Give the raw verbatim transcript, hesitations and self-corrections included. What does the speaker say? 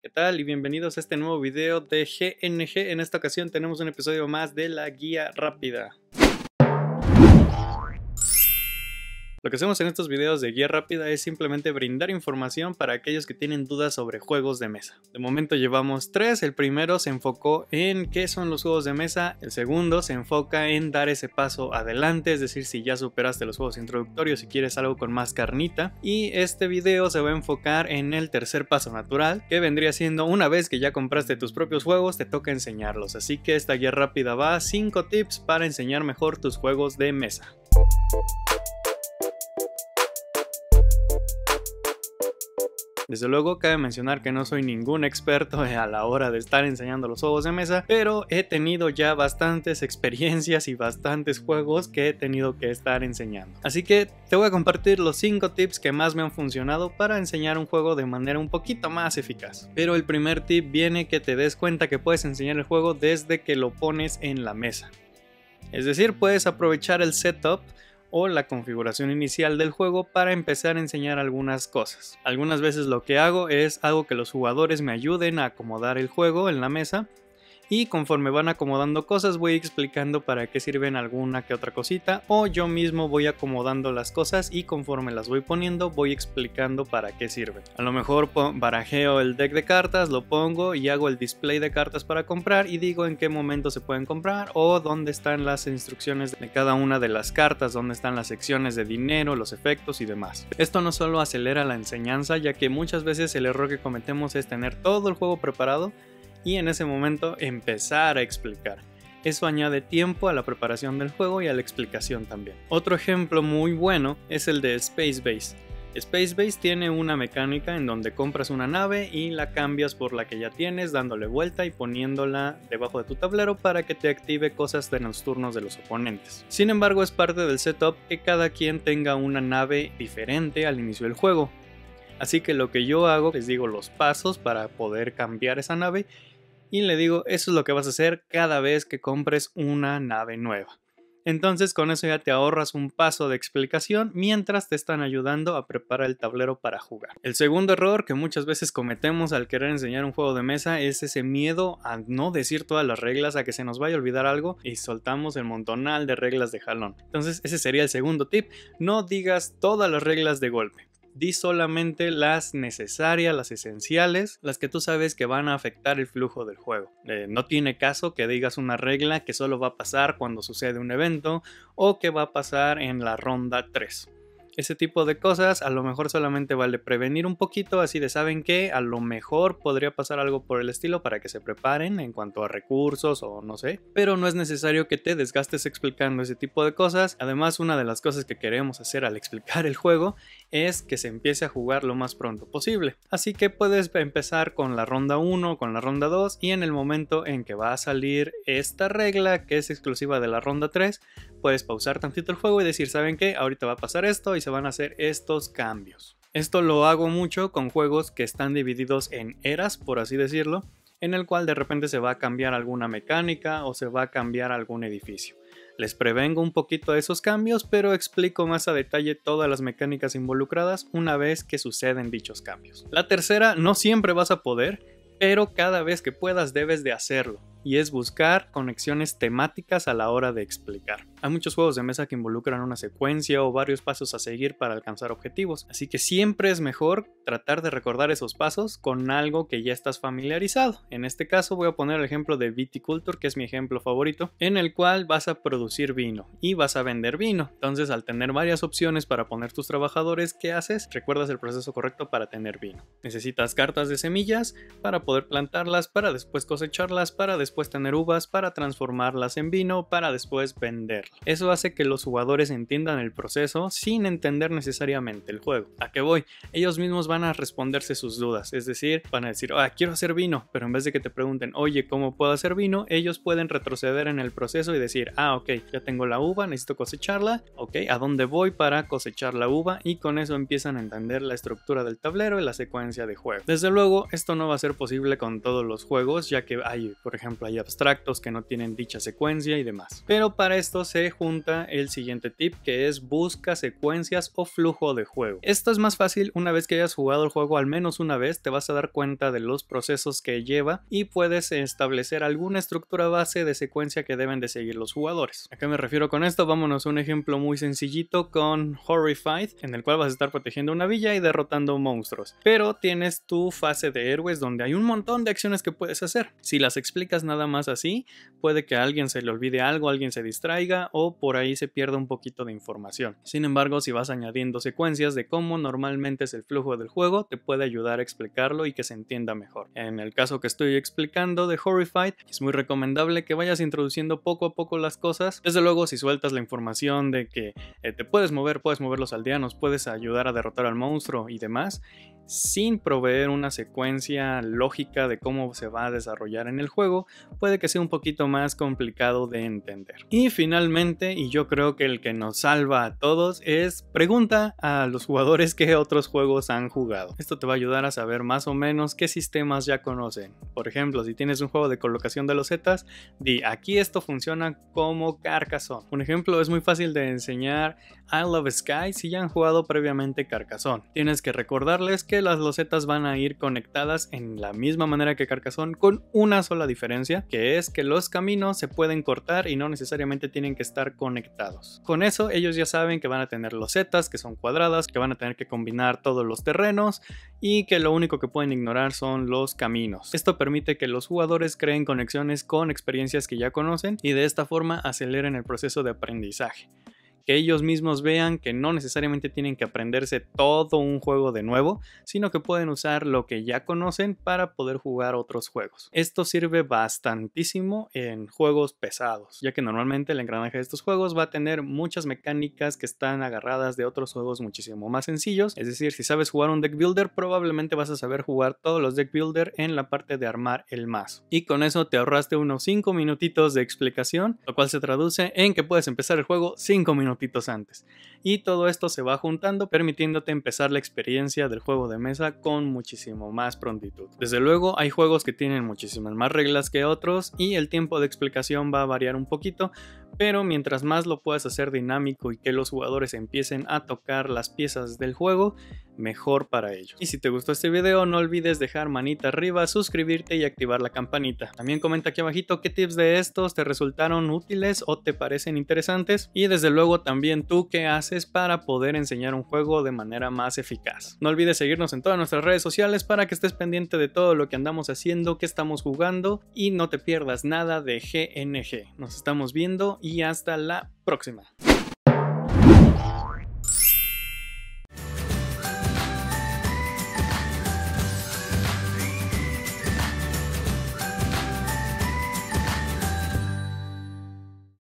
¿Qué tal? Y bienvenidos a este nuevo video de G N G. En esta ocasión tenemos un episodio más de la guía rápida. Lo que hacemos en estos videos de guía rápida es simplemente brindar información para aquellos que tienen dudas sobre juegos de mesa. De momento llevamos tres. El primero se enfocó en qué son los juegos de mesa. El segundo se enfoca en dar ese paso adelante, es decir, si ya superaste los juegos introductorios y quieres algo con más carnita. Y este video se va a enfocar en el tercer paso natural, que vendría siendo una vez que ya compraste tus propios juegos, te toca enseñarlos. Así que esta guía rápida va a cinco tips para enseñar mejor tus juegos de mesa. Desde luego cabe mencionar que no soy ningún experto a la hora de estar enseñando los juegos de mesa, pero he tenido ya bastantes experiencias y bastantes juegos que he tenido que estar enseñando. Así que te voy a compartir los cinco tips que más me han funcionado para enseñar un juego de manera un poquito más eficaz. Pero el primer tip viene que te des cuenta que puedes enseñar el juego desde que lo pones en la mesa. Es decir, puedes aprovechar el setup o la configuración inicial del juego para empezar a enseñar algunas cosas. Algunas veces lo que hago es hago que los jugadores me ayuden a acomodar el juego en la mesa, y conforme van acomodando cosas voy explicando para qué sirven alguna que otra cosita, o yo mismo voy acomodando las cosas y conforme las voy poniendo voy explicando para qué sirven. A lo mejor barajeo el deck de cartas, lo pongo y hago el display de cartas para comprar y digo en qué momento se pueden comprar o dónde están las instrucciones de cada una de las cartas, dónde están las secciones de dinero, los efectos y demás. Esto no solo acelera la enseñanza, ya que muchas veces el error que cometemos es tener todo el juego preparado y en ese momento empezar a explicar. Eso añade tiempo a la preparación del juego y a la explicación también. Otro ejemplo muy bueno es el de Space Base. Space Base tiene una mecánica en donde compras una nave y la cambias por la que ya tienes, dándole vuelta y poniéndola debajo de tu tablero para que te active cosas en los turnos de los oponentes. Sin embargo, es parte del setup que cada quien tenga una nave diferente al inicio del juego. Así que lo que yo hago, les digo los pasos para poder cambiar esa nave y le digo, eso es lo que vas a hacer cada vez que compres una nave nueva. Entonces con eso ya te ahorras un paso de explicación mientras te están ayudando a preparar el tablero para jugar. El segundo error que muchas veces cometemos al querer enseñar un juego de mesa es ese miedo a no decir todas las reglas, a que se nos vaya a olvidar algo y soltamos el montonal de reglas de jalón. Entonces ese sería el segundo tip, no digas todas las reglas de golpe. Di solamente las necesarias, las esenciales, las que tú sabes que van a afectar el flujo del juego. Eh, no tiene caso que digas una regla que solo va a pasar cuando sucede un evento o que va a pasar en la ronda tres. Ese tipo de cosas a lo mejor solamente vale prevenir un poquito, así de saben que a lo mejor podría pasar algo por el estilo para que se preparen en cuanto a recursos o no sé, pero no es necesario que te desgastes explicando ese tipo de cosas. Además, una de las cosas que queremos hacer al explicar el juego es que se empiece a jugar lo más pronto posible, así que puedes empezar con la ronda uno, con la ronda dos y en el momento en que va a salir esta regla que es exclusiva de la ronda tres, puedes pausar tantito el juego y decir, ¿saben qué? Ahorita va a pasar esto y se van a hacer estos cambios. Esto lo hago mucho con juegos que están divididos en eras, por así decirlo, en el cual de repente se va a cambiar alguna mecánica o se va a cambiar algún edificio. Les prevengo un poquito de esos cambios, pero explico más a detalle todas las mecánicas involucradas una vez que suceden dichos cambios. La tercera, no siempre vas a poder, pero cada vez que puedas debes de hacerlo. Y es buscar conexiones temáticas a la hora de explicar. Hay muchos juegos de mesa que involucran una secuencia o varios pasos a seguir para alcanzar objetivos, así que siempre es mejor tratar de recordar esos pasos con algo que ya estás familiarizado. En este caso voy a poner el ejemplo de Viticulture, que es mi ejemplo favorito, en el cual vas a producir vino y vas a vender vino. Entonces, al tener varias opciones para poner tus trabajadores, ¿qué haces? Recuerdas el proceso correcto para tener vino. Necesitas cartas de semillas para poder plantarlas, para después cosecharlas, para después después tener uvas, para transformarlas en vino, para después venderlo. Eso hace que los jugadores entiendan el proceso sin entender necesariamente el juego. ¿A qué voy? Ellos mismos van a responderse sus dudas, es decir, van a decir, ah, quiero hacer vino, pero en vez de que te pregunten, oye, ¿cómo puedo hacer vino? Ellos pueden retroceder en el proceso y decir, ah, ok, ya tengo la uva, necesito cosecharla, ok, ¿a dónde voy para cosechar la uva? Y con eso empiezan a entender la estructura del tablero y la secuencia de juego. Desde luego, esto no va a ser posible con todos los juegos, ya que hay, por ejemplo, hay abstractos que no tienen dicha secuencia y demás. Pero para esto se se junta el siguiente tip, que es busca secuencias o flujo de juego. Esto es más fácil una vez que hayas jugado el juego al menos una vez, te vas a dar cuenta de los procesos que lleva y puedes establecer alguna estructura base de secuencia que deben de seguir los jugadores. ¿A qué me refiero con esto? Vámonos a un ejemplo muy sencillito con Horrified, en el cual vas a estar protegiendo una villa y derrotando monstruos, pero tienes tu fase de héroes donde hay un montón de acciones que puedes hacer. Si las explicas nada más así, puede que a alguien se le olvide algo, alguien se distraiga o por ahí se pierda un poquito de información. Sin embargo, si vas añadiendo secuencias de cómo normalmente es el flujo del juego, te puede ayudar a explicarlo y que se entienda mejor. En el caso que estoy explicando de Horrified, es muy recomendable que vayas introduciendo poco a poco las cosas. Desde luego, si sueltas la información de que eh, te puedes mover, puedes mover los aldeanos, puedes ayudar a derrotar al monstruo y demás, sin proveer una secuencia lógica de cómo se va a desarrollar en el juego, puede que sea un poquito más complicado de entender. Y finalmente, y yo creo que el que nos salva a todos, es pregunta a los jugadores qué otros juegos han jugado. Esto te va a ayudar a saber más o menos qué sistemas ya conocen. Por ejemplo, si tienes un juego de colocación de losetas, di aquí esto funciona como Carcassonne. Un ejemplo es muy fácil de enseñar Isle of Skye si ya han jugado previamente Carcassonne. Tienes que recordarles que las losetas van a ir conectadas en la misma manera que Carcassonne, con una sola diferencia, que es que los caminos se pueden cortar y no necesariamente tienen que estar conectados. Con eso ellos ya saben que van a tener losetas que son cuadradas, que van a tener que combinar todos los terrenos y que lo único que pueden ignorar son los caminos. Esto permite que los jugadores creen conexiones con experiencias que ya conocen y de esta forma aceleren el proceso de aprendizaje. Que ellos mismos vean que no necesariamente tienen que aprenderse todo un juego de nuevo, sino que pueden usar lo que ya conocen para poder jugar otros juegos. Esto sirve bastantísimo en juegos pesados, ya que normalmente el engranaje de estos juegos va a tener muchas mecánicas que están agarradas de otros juegos muchísimo más sencillos. Es decir, si sabes jugar un deck builder, probablemente vas a saber jugar todos los deck builder en la parte de armar el mazo. Y con eso te ahorraste unos cinco minutitos de explicación, lo cual se traduce en que puedes empezar el juego cinco minutos antes. Y todo esto se va juntando, permitiéndote empezar la experiencia del juego de mesa con muchísimo más prontitud. Desde luego hay juegos que tienen muchísimas más reglas que otros y el tiempo de explicación va a variar un poquito, pero mientras más lo puedas hacer dinámico y que los jugadores empiecen a tocar las piezas del juego, mejor para ellos. Y si te gustó este video, no olvides dejar manita arriba, suscribirte y activar la campanita. También comenta aquí abajito qué tips de estos te resultaron útiles o te parecen interesantes, y desde luego también tú qué haces para poder enseñar un juego de manera más eficaz. No olvides seguirnos en todas nuestras redes sociales para que estés pendiente de todo lo que andamos haciendo, que estamos jugando, y no te pierdas nada de G N G. Nos estamos viendo y hasta la próxima.